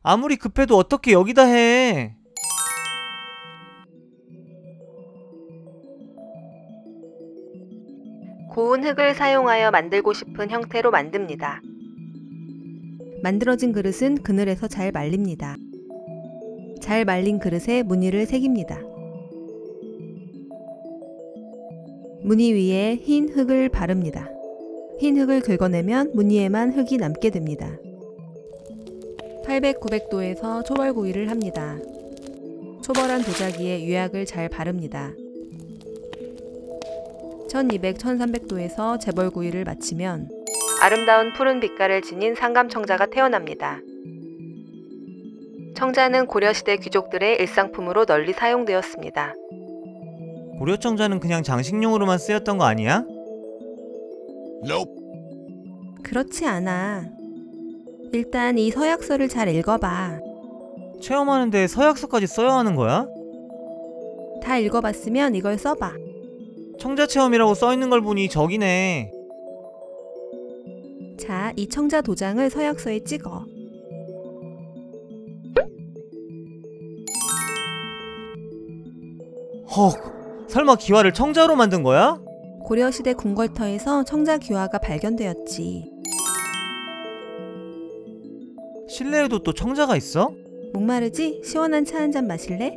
아무리 급해도 어떻게 여기다 해. 고운 흙을 사용하여 만들고 싶은 형태로 만듭니다. 만들어진 그릇은 그늘에서 잘 말립니다. 잘 말린 그릇에 무늬를 새깁니다. 무늬 위에 흰 흙을 바릅니다. 흰 흙을 긁어내면 무늬에만 흙이 남게 됩니다. 800, 900도에서 초벌구이를 합니다. 초벌한 도자기에 유약을 잘 바릅니다. 1200, 1300도에서 재벌구이를 마치면 아름다운 푸른 빛깔을 지닌 상감청자가 태어납니다. 청자는 고려시대 귀족들의 일상품으로 널리 사용되었습니다. 고려청자는 그냥 장식용으로만 쓰였던 거 아니야? 그렇지 않아. 일단 이 서약서를 잘 읽어봐. 체험하는데 서약서까지 써야 하는 거야? 다 읽어봤으면 이걸 써봐. 청자체험이라고 써있는 걸 보니 저기네. 자, 이 청자 도장을 서약서에 찍어. 헉, 설마 기와를 청자로 만든 거야? 고려시대 궁궐터에서 청자 기와가 발견되었지. 실내에도 또 청자가 있어? 목마르지? 시원한 차 한 잔 마실래?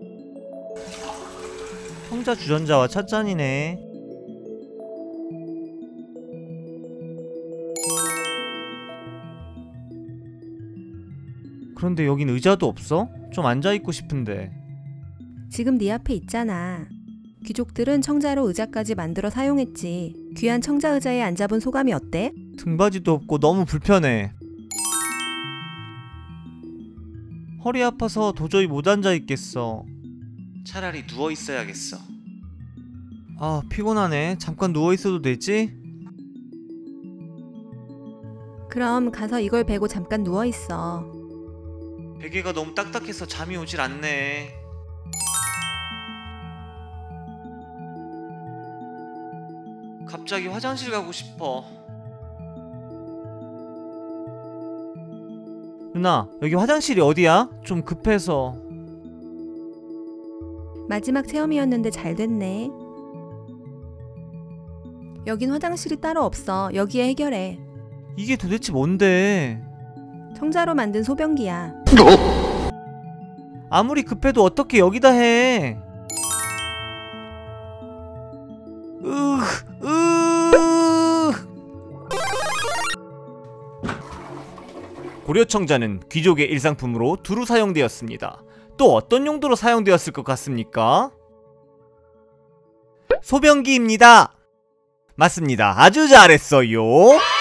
청자 주전자와 찻잔이네. 그런데 여긴 의자도 없어? 좀 앉아있고 싶은데. 지금 네 앞에 있잖아. 귀족들은 청자로 의자까지 만들어 사용했지. 귀한 청자 의자에 앉아본 소감이 어때? 등받이도 없고 너무 불편해. 허리 아파서 도저히 못 앉아있겠어. 차라리 누워있어야겠어. 아, 피곤하네. 잠깐 누워있어도 되지? 그럼 가서 이걸 베고 잠깐 누워있어. 베개가 너무 딱딱해서 잠이 오질 않네. 갑자기 화장실 가고 싶어. 누나, 여기 화장실이 어디야? 좀 급해서. 마지막 체험이었는데 잘 됐네. 여긴 화장실이 따로 없어. 여기에 해결해. 이게 도대체 뭔데? 청자로 만든 소변기야. 아무리 급해도 어떻게 여기다 해? 고려청자는 귀족의 일상품으로 두루 사용되었습니다. 또 어떤 용도로 사용되었을 것 같습니까? 소변기입니다. 맞습니다. 아주 잘했어요.